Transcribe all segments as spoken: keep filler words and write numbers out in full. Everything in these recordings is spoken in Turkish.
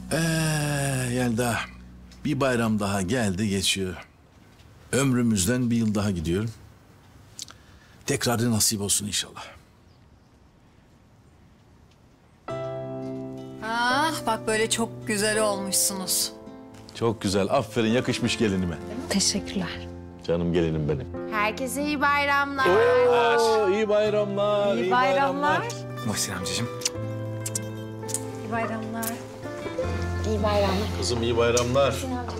Ee, Yelda, bir bayram daha geldi geçiyor. Ömrümüzden bir yıl daha gidiyor. Tekrarı nasip olsun inşallah. Ah, bak böyle çok güzel olmuşsunuz. Çok güzel, aferin, yakışmış gelinime. Teşekkürler. Canım gelinim benim. Herkese iyi bayramlar. Oo, iyi bayramlar, iyi, İyi bayramlar. Muhsin amcacığım. İyi bayramlar. İyi bayramlar. Kızım iyi bayramlar.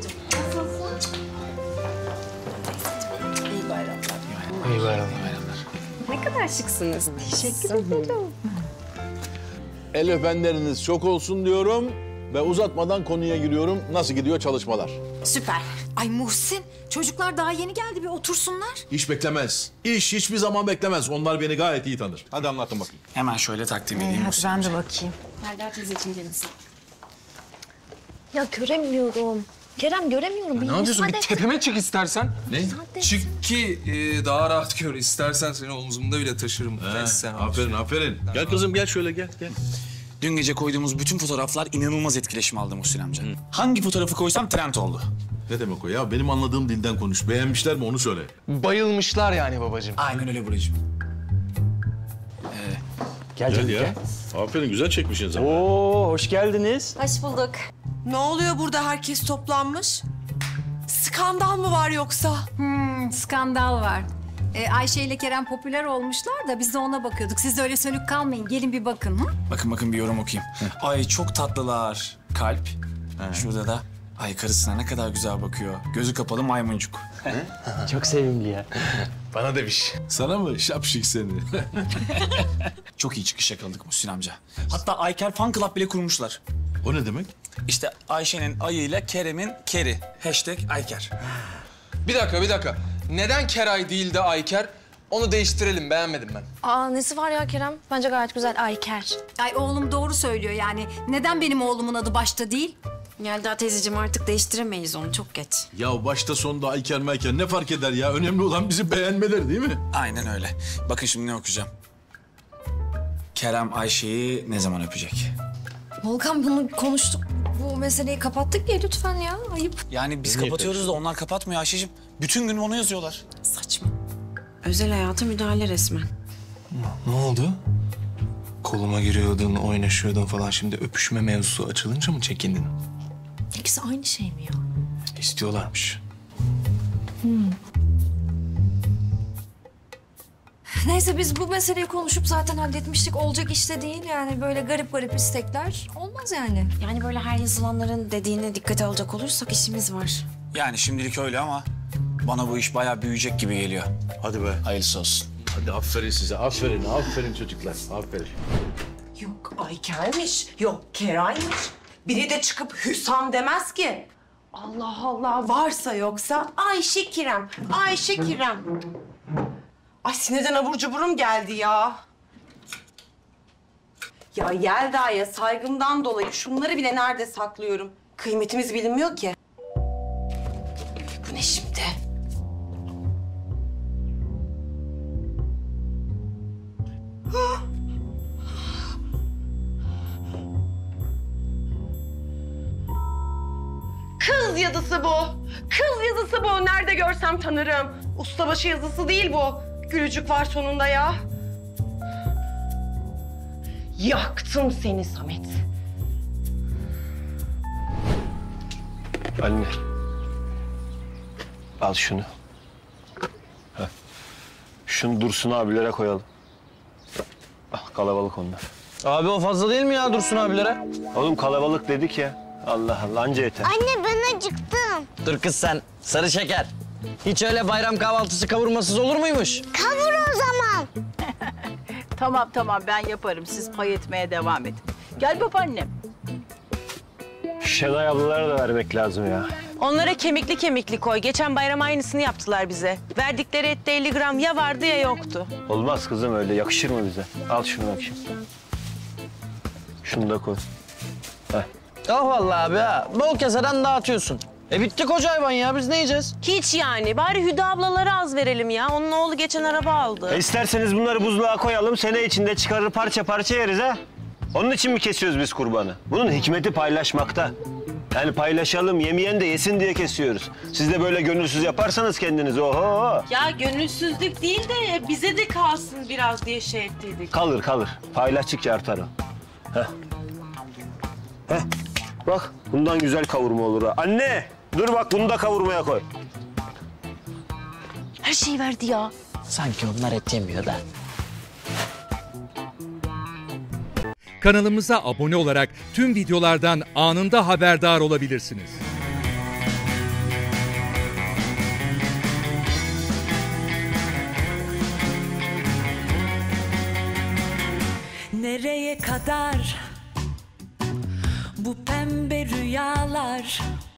İyi bayramlar. İyi bayramlar. Ne kadar şıksınız. Teşekkür ederim. El öpenleriniz çok olsun diyorum ve uzatmadan konuya giriyorum. Nasıl gidiyor çalışmalar? Süper. Ay Muhsin, çocuklar daha yeni geldi, bir otursunlar. İş beklemez. İş hiçbir zaman beklemez. Onlar beni gayet iyi tanır. Hadi anlatın bakayım. Hemen şöyle takdim edeyim Hadi Muhsin ben amca. de bakayım. Melda teyzeciğim gelin sen. Ya göremiyorum. Kerem göremiyorum. Ne yapıyorsun? Bir müsaade et. tepeme çık istersen. Ne? Çık ki e, daha rahat gör. İstersen seni omzumda bile taşırım. He, Sen aferin, aferin. Gel kızım, gel şöyle gel, gel. Dün gece koyduğumuz bütün fotoğraflar inanılmaz etkileşim aldı Muhsin amca. Hangi fotoğrafı koysam trend oldu. Ne demek o ya? Benim anladığım dilden konuş. Beğenmişler mi onu söyle. Bayılmışlar yani babacığım. Aynen öyle Buracığım. Gel Gel canım ya. gel. Aferin, güzel çekmişsiniz ama. Oo, hoş geldiniz. Hoş bulduk. Ne oluyor burada, herkes toplanmış? Skandal mı var yoksa? Hmm, skandal var. Ee, Ayşe ile Kerem popüler olmuşlar da biz de ona bakıyorduk. Siz de öyle sönük kalmayın, gelin bir bakın. Hı? Bakın bakın bir yorum okuyayım. Ay çok tatlılar. Kalp. Şurada da ay karısına ne kadar güzel bakıyor. Gözü kapalı maymuncuk. Çok sevimli ya. Bana demiş. Sana mı? Şapşik seni. Çok iyi çıkış yakaladık Muhsin amca. Hatta Ayker fan club bile kurmuşlar. O ne demek? İşte Ayşe'nin ayıyla Kerem'in keri. Hashtag Ayker. Bir dakika, bir dakika. Neden Keray değil de Ayker? Onu değiştirelim, beğenmedim ben. Aa nesi var ya Kerem? Bence gayet güzel. Ayker. Ay oğlum doğru söylüyor yani. Neden benim oğlumun adı başta değil? Melda teyzeciğim artık değiştiremeyiz onu, çok geç. Ya başta sonda Ayker Mayker ne fark eder ya? Önemli olan bizi beğenmeleri değil mi? Aynen öyle. Bakın şimdi ne okuyacağım. Kerem Ayşe'yi ne zaman öpecek? Volkan bunu konuştuk. Bu meseleyi kapattık ya lütfen ya. Ayıp. Yani biz Niye kapatıyoruz da onlar kapatmıyor Ayşe'cim. Bütün gün onu yazıyorlar. Saçma. Özel hayata müdahale resmen. Ne oldu? Koluma giriyordun, oynaşıyordun falan. Şimdi öpüşme mevzusu açılınca mı çekindin? İkisi aynı şey mi ya? İstiyorlarmış. Neyse biz bu meseleyi konuşup zaten halletmiştik. Olacak iş de değil yani. Böyle garip garip istekler olmaz yani. Yani böyle her yazılanların dediğine dikkate alacak olursak işimiz var. Yani şimdilik öyle ama bana bu iş bayağı büyüyecek gibi geliyor. Hadi be. Hayırlısı olsun. Hadi aferin size. Aferin, aferin çocuklar. Aferin. Yok Ayker'miş, yok Keray'mış. Biri de çıkıp Hüsam demez ki. Allah Allah, varsa yoksa Ayşe Kirem, Ayşe Kirem. Ay sinirden abur cuburum geldi ya. Ya Yelda'ya saygımdan dolayı şunları bile nerede saklıyorum? Kıymetimiz bilinmiyor ki. Bu ne şimdi? Kız yazısı bu. Kız yazısı bu. Nerede görsem tanırım. Ustabaşı yazısı değil bu. Gülücük var sonunda ya. Yaktım seni Samet. Anne. Al şunu. Heh. Şunu Dursun abilere koyalım. Ah, kalabalık onlar. Abi o fazla değil mi ya Dursun abilere? Oğlum kalabalık dedik ya. Allah Allah anca yeter. Anne ben acıktım. Dur kız sen, sarı şeker. Hiç öyle bayram kahvaltısı kavurmasız olur muymuş? Kavur o zaman. Tamam tamam ben yaparım. Siz pay etmeye devam edin. Gel babaannem. Şenay ablalara da vermek lazım ya. Onlara kemikli kemikli koy. Geçen bayram aynısını yaptılar bize. Verdikleri ette elli gram ya vardı ya yoktu. Olmaz kızım öyle. Yakışır mı bize? Al şunu bakayım. Şunu da koy. Heh. Oh vallahi abi ha. Bol keseden dağıtıyorsun. E bitti koca hayvan ya. Biz ne yiyeceğiz? Hiç yani. Bari Hüda ablalara az verelim ya. Onun oğlu geçen araba aldı. E isterseniz bunları buzluğa koyalım. Sene içinde çıkarır parça parça yeriz ha. Onun için mi kesiyoruz biz kurbanı? Bunun hikmeti paylaşmakta. Yani paylaşalım, yemeyen de yesin diye kesiyoruz. Siz de böyle gönülsüz yaparsanız kendinizi oho. Ya gönülsüzlük değil de bize de kalsın biraz diye şey ettiydik. Kalır kalır. Paylaştıkça artar o. Heh. Heh. Bak bundan güzel kavurma olur ha. Anne dur bak bunu da kavurmaya koy. Her şeyi verdi ya. Sanki onlar et yemiyor da. Kanalımıza abone olarak tüm videolardan anında haberdar olabilirsiniz. Nereye kadar bu pembe rüyalar?